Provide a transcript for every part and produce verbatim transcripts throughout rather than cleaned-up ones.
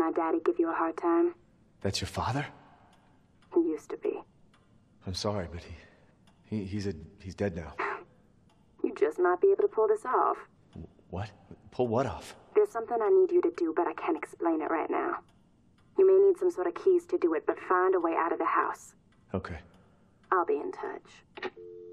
my daddy give you a hard time? That's your father? He used to be. I'm sorry, but he, he he's a he's dead now. You just might be able to pull this off. What? Pull what off? There's something I need you to do, but I can't explain it right now. You may need some sort of keys to do it, but find a way out of the house. Okay. I'll be in touch.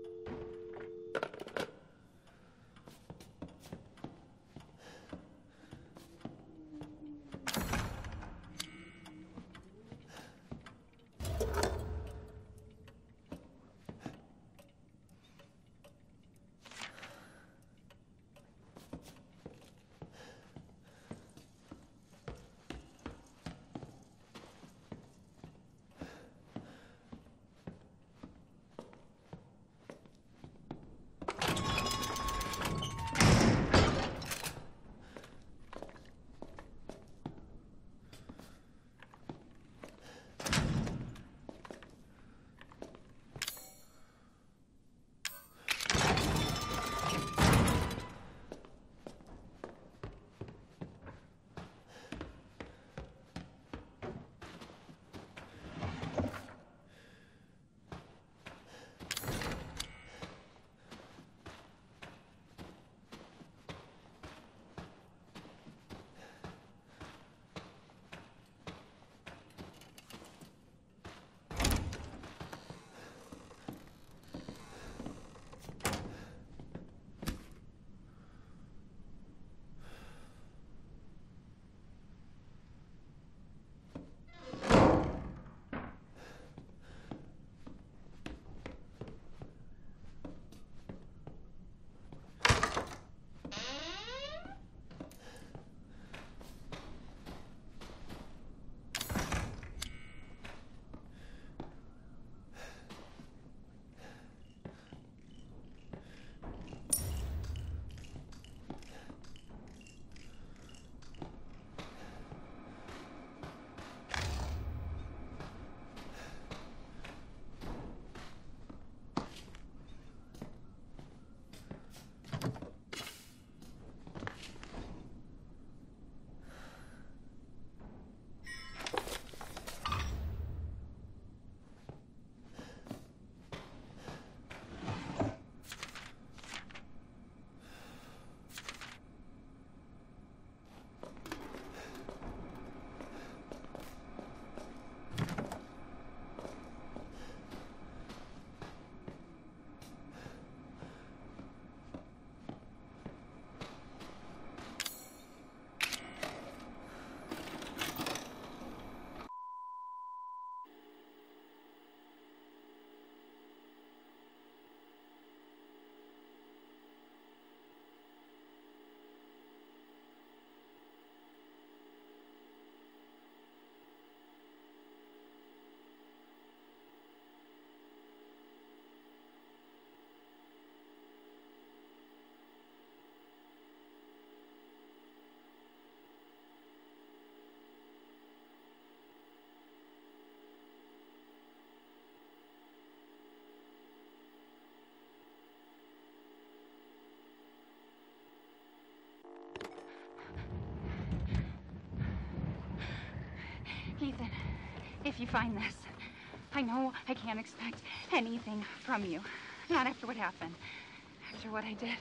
Ethan, if you find this, I know I can't expect anything from you. Not after what happened, after what I did.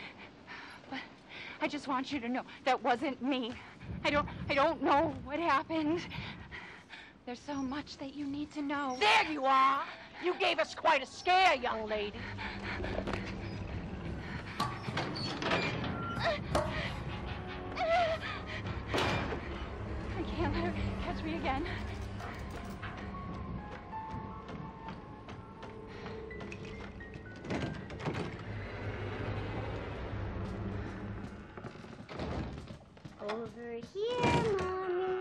But I just want you to know that wasn't me. I don't, I don't know what happened. There's so much that you need to know. There you are. You gave us quite a scare, young lady. I can't let her catch me again. Over here, Mommy.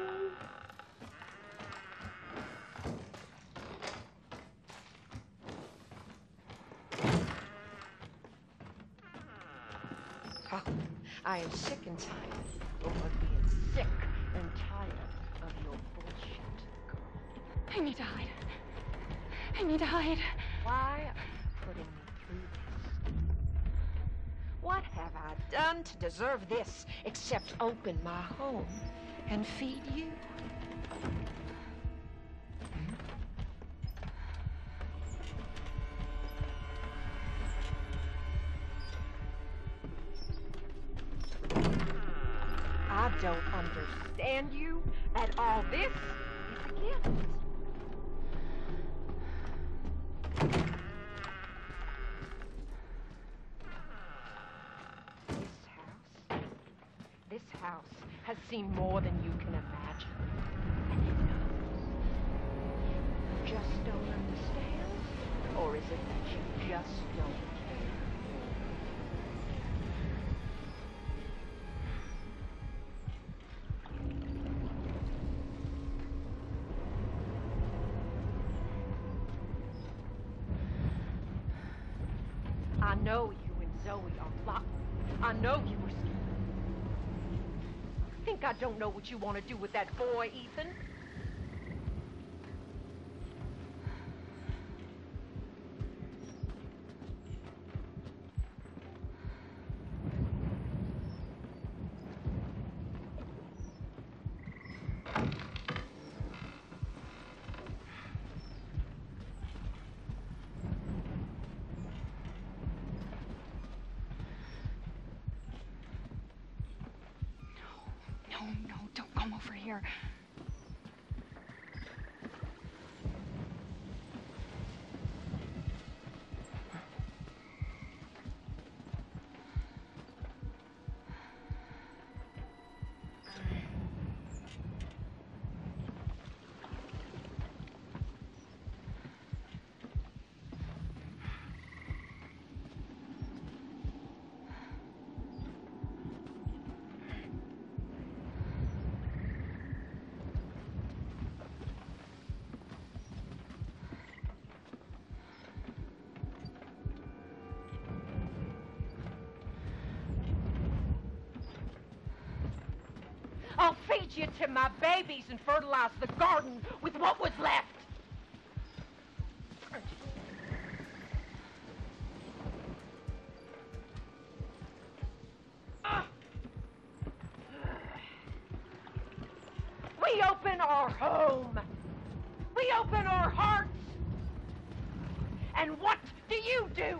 Oh, I am sick and tired of being sick and tired of your bullshit. I need to hide. I need to hide. Why are you putting me through this? What have I done to deserve this except open my home and feed you. I don't understand you at all. This is a gift. This house, this house has seen more than you can imagine. And it knows. You just don't understand? Or is it that you just don't care? I know you and Zoe are plotting. I know you were scared. Think I don't know what you want to do with that boy, Ethan? No, no, don't come over here. I'll feed you to my babies and fertilize the garden with what was left. We open our home. We open our hearts. And what do you do?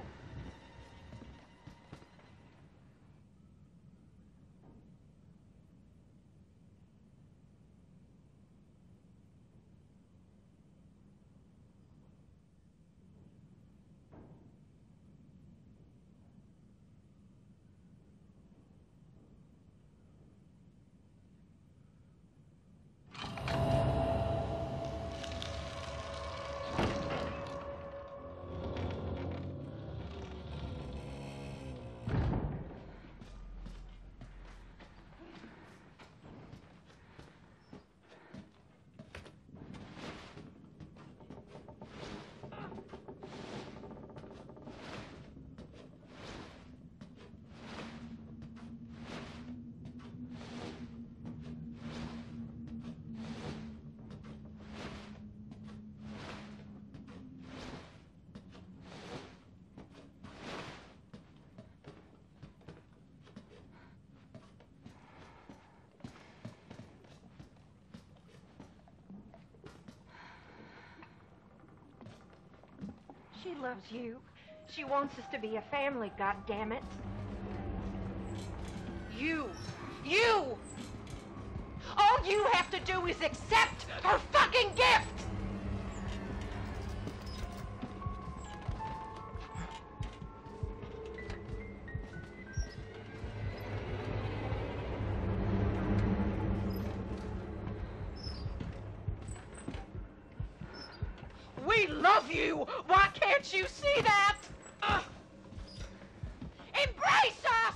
She loves you. She wants us to be a family, goddammit. You, you! All you have to do is accept her fucking gift! We love you! Why can't you see that? Ugh. Embrace us!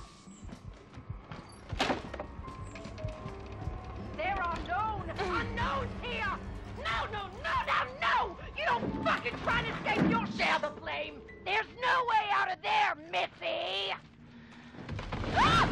There are known unknowns here! No, no, no, no, no! You don't fucking try to escape, you'll share the flame! There's no way out of there, Missy! Ah!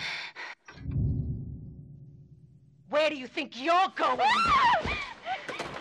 Where do you think you're going?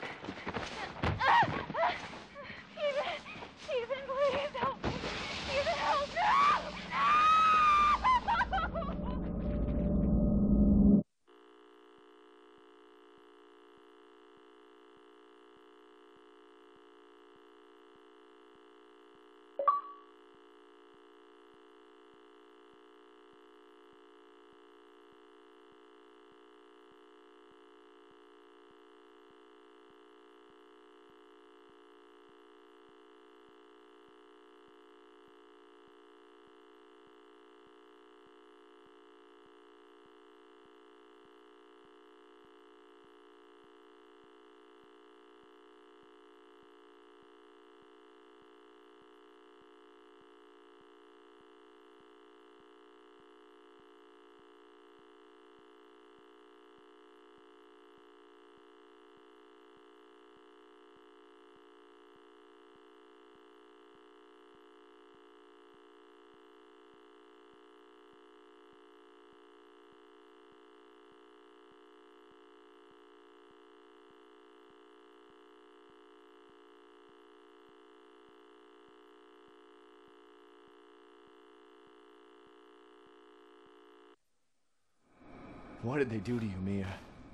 What did they do to you, Mia?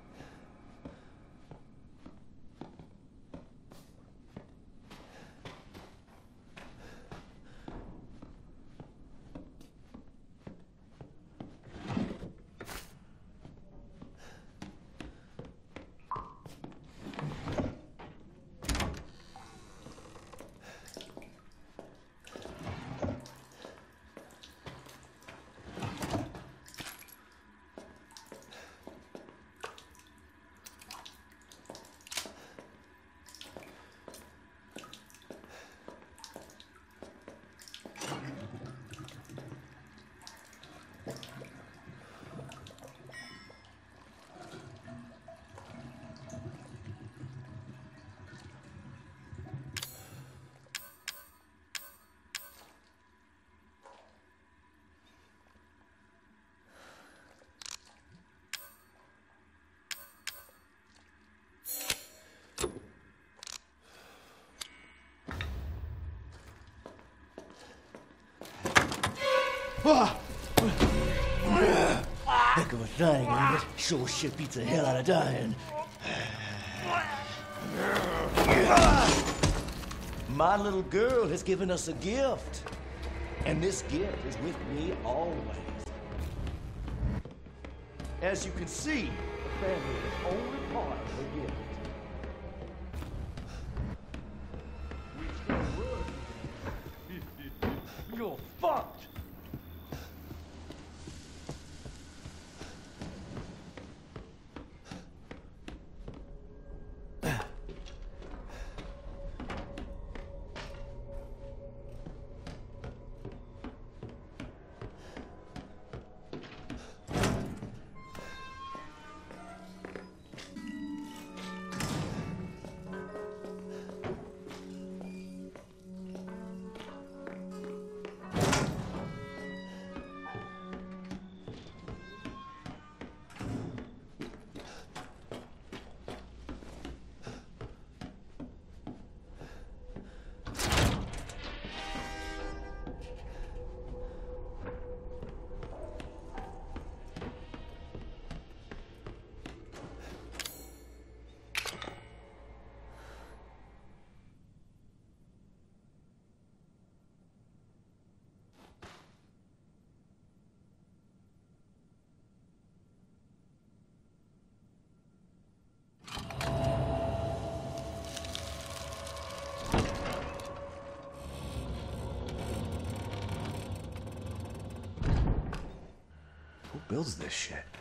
Heck of a thing, ain't it? Sure shit beats the hell out of dying. My little girl has given us a gift. And this gift is with me always. As you can see, the family is only part of the gift. You're fucked! Who builds this shit?